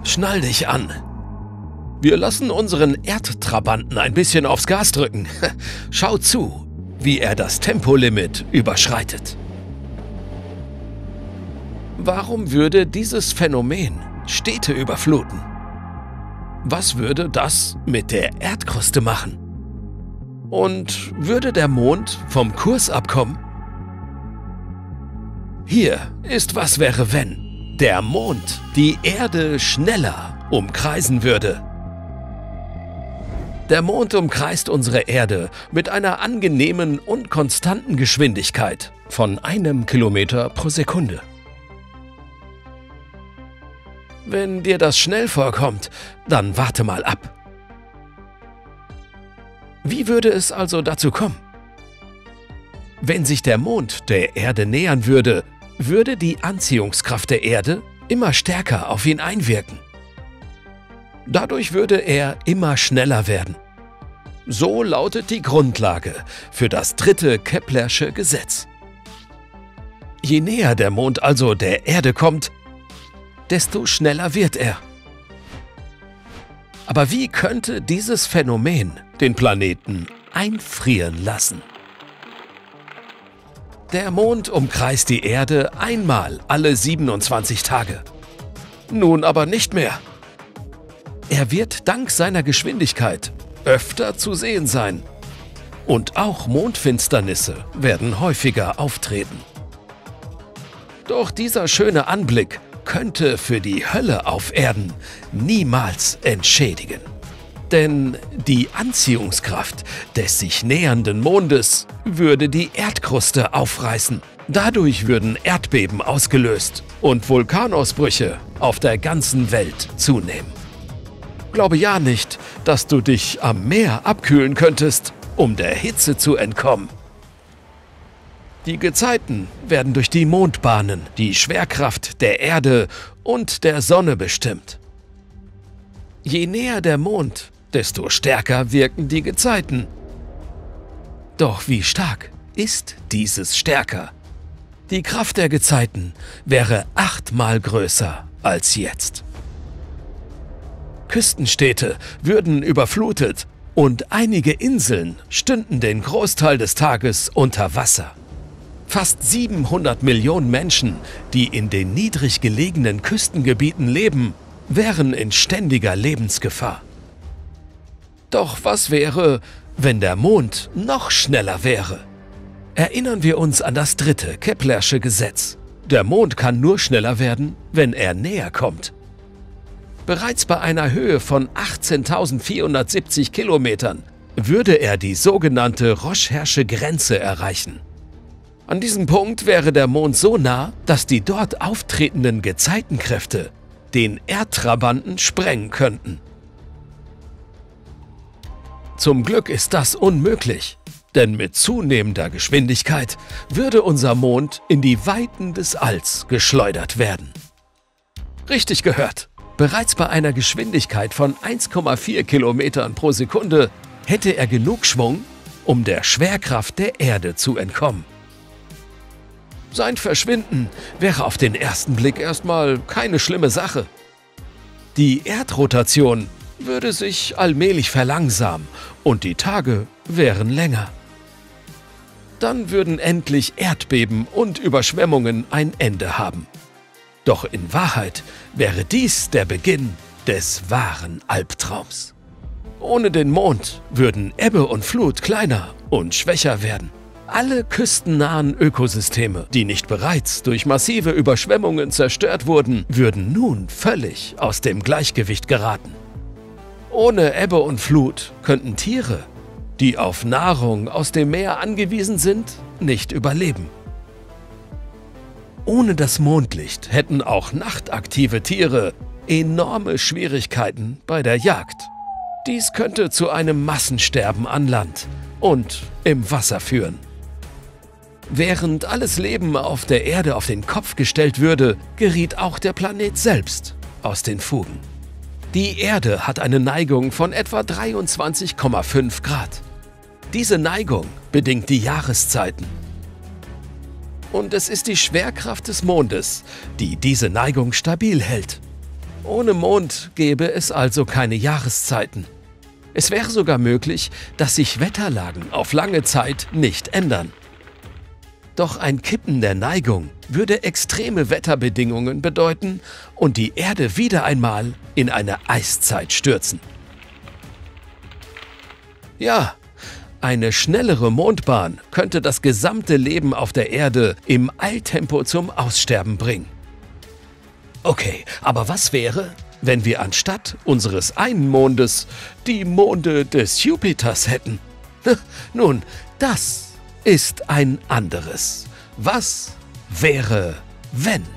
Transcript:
Schnall dich an. Wir lassen unseren Erdtrabanten ein bisschen aufs Gas drücken. Schau zu, wie er das Tempolimit überschreitet. Warum würde dieses Phänomen Städte überfluten? Was würde das mit der Erdkruste machen? Und würde der Mond vom Kurs abkommen? Hier ist Was wäre, wenn der Mond die Erde schneller umkreisen würde. Der Mond umkreist unsere Erde mit einer angenehmen und konstanten Geschwindigkeit von 1 Kilometer pro Sekunde. Wenn dir das schnell vorkommt, dann warte mal ab. Wie würde es also dazu kommen? Wenn sich der Mond der Erde nähern würde, würde die Anziehungskraft der Erde immer stärker auf ihn einwirken. Dadurch würde er immer schneller werden. So lautet die Grundlage für das 3. Keplersche Gesetz. Je näher der Mond also der Erde kommt, desto schneller wird er. Aber wie könnte dieses Phänomen den Planeten einfrieren lassen? Der Mond umkreist die Erde einmal alle 27 Tage. Nun aber nicht mehr. Er wird dank seiner Geschwindigkeit öfter zu sehen sein. Und auch Mondfinsternisse werden häufiger auftreten. Doch dieser schöne Anblick könnte für die Hölle auf Erden niemals entschädigen. Denn die Anziehungskraft des sich nähernden Mondes würde die Erdkruste aufreißen. Dadurch würden Erdbeben ausgelöst und Vulkanausbrüche auf der ganzen Welt zunehmen. Glaube ja nicht, dass du dich am Meer abkühlen könntest, um der Hitze zu entkommen. Die Gezeiten werden durch die Mondbahnen, die Schwerkraft der Erde und der Sonne bestimmt. Je näher der Mond, desto stärker wirken die Gezeiten. Doch wie stark ist dieses stärker? Die Kraft der Gezeiten wäre 8-mal größer als jetzt. Küstenstädte würden überflutet und einige Inseln stünden den Großteil des Tages unter Wasser. Fast 700 Millionen Menschen, die in den niedrig gelegenen Küstengebieten leben, wären in ständiger Lebensgefahr. Doch was wäre, wenn der Mond noch schneller wäre? Erinnern wir uns an das 3. Keplersche Gesetz. Der Mond kann nur schneller werden, wenn er näher kommt. Bereits bei einer Höhe von 18.470 Kilometern würde er die sogenannte Roche-Hersche Grenze erreichen. An diesem Punkt wäre der Mond so nah, dass die dort auftretenden Gezeitenkräfte den Erdtrabanten sprengen könnten. Zum Glück ist das unmöglich, denn mit zunehmender Geschwindigkeit würde unser Mond in die Weiten des Alls geschleudert werden. Richtig gehört! Bereits bei einer Geschwindigkeit von 1,4 Kilometern pro Sekunde hätte er genug Schwung, um der Schwerkraft der Erde zu entkommen. Sein Verschwinden wäre auf den ersten Blick erstmal keine schlimme Sache. Die Erdrotation würde sich allmählich verlangsamen und die Tage wären länger. Dann würden endlich Erdbeben und Überschwemmungen ein Ende haben. Doch in Wahrheit wäre dies der Beginn des wahren Albtraums. Ohne den Mond würden Ebbe und Flut kleiner und schwächer werden. Alle küstennahen Ökosysteme, die nicht bereits durch massive Überschwemmungen zerstört wurden, würden nun völlig aus dem Gleichgewicht geraten. Ohne Ebbe und Flut könnten Tiere, die auf Nahrung aus dem Meer angewiesen sind, nicht überleben. Ohne das Mondlicht hätten auch nachtaktive Tiere enorme Schwierigkeiten bei der Jagd. Dies könnte zu einem Massensterben an Land und im Wasser führen. Während alles Leben auf der Erde auf den Kopf gestellt würde, geriet auch der Planet selbst aus den Fugen. Die Erde hat eine Neigung von etwa 23,5 Grad. Diese Neigung bedingt die Jahreszeiten. Und es ist die Schwerkraft des Mondes, die diese Neigung stabil hält. Ohne Mond gäbe es also keine Jahreszeiten. Es wäre sogar möglich, dass sich Wetterlagen auf lange Zeit nicht ändern. Doch ein Kippen der Neigung würde extreme Wetterbedingungen bedeuten und die Erde wieder einmal in eine Eiszeit stürzen. Ja, eine schnellere Mondbahn könnte das gesamte Leben auf der Erde im Eiltempo zum Aussterben bringen. Okay, aber was wäre, wenn wir anstatt unseres einen Mondes die Monde des Jupiters hätten? Nun, das ist ein anderes. Was wäre, wenn?